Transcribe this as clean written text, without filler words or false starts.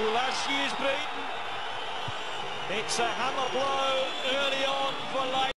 Bulasie is beaten. It's a hammer blow early on for Leipzig.